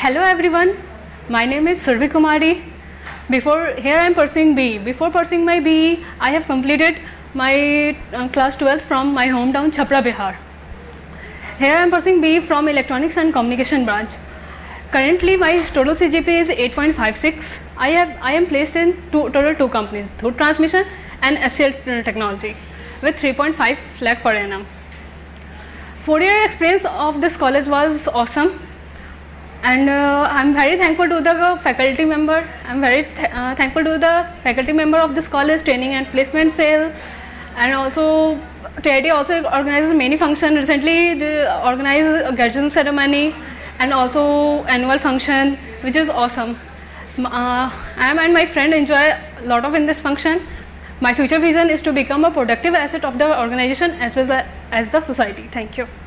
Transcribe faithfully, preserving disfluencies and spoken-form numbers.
Hello everyone, my name is Surbhi Kumari. Before here I am pursuing B E. Before pursuing my B E, I have completed my uh, class twelfth from my hometown Chapra, Bihar. Here I am pursuing B E from Electronics and Communication branch. Currently my total C G P A is eight point five six. I have I am placed in two, total two companies, Dhrut Transmission and S C L Technology, with three point five lakh per annum. Four year experience of this college was awesome. And uh, I am very thankful to the faculty member. I am very th uh, thankful to the faculty member of this college, training and placement cell, and also T I T also organizes many functions. Recently, they organized a graduation ceremony and also annual function, which is awesome. Uh, I am and my friend enjoy a lot of in this function. My future vision is to become a productive asset of the organization as well as the society. Thank you.